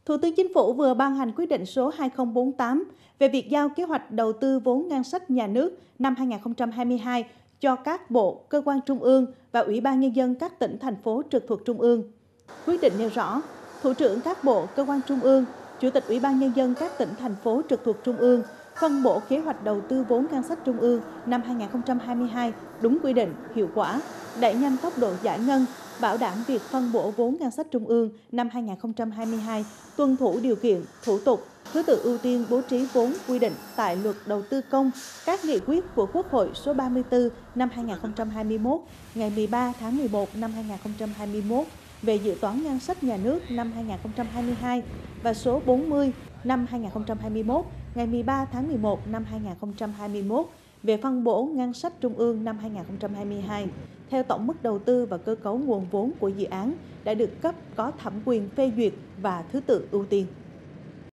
Thủ tướng Chính phủ vừa ban hành quyết định số 2048 về việc giao kế hoạch đầu tư vốn ngân sách nhà nước năm 2022 cho các bộ, cơ quan trung ương và Ủy ban Nhân dân các tỉnh, thành phố trực thuộc trung ương. Quyết định nêu rõ, Thủ trưởng các bộ, cơ quan trung ương, Chủ tịch Ủy ban Nhân dân các tỉnh, thành phố trực thuộc trung ương phân bổ kế hoạch đầu tư vốn ngân sách trung ương năm 2022 đúng quy định, hiệu quả, đẩy nhanh tốc độ giải ngân, bảo đảm việc phân bổ vốn ngân sách trung ương năm 2022 tuân thủ điều kiện, thủ tục, thứ tự ưu tiên bố trí vốn quy định tại Luật Đầu tư công, các nghị quyết của Quốc hội số 34 năm 2021 ngày 13 tháng 11 năm 2021 về dự toán ngân sách nhà nước năm 2022 và số 40 năm 2021 ngày 13 tháng 11 năm 2021 về phân bổ ngân sách trung ương năm 2022 theo tổng mức đầu tư và cơ cấu nguồn vốn của dự án đã được cấp có thẩm quyền phê duyệt và thứ tự ưu tiên.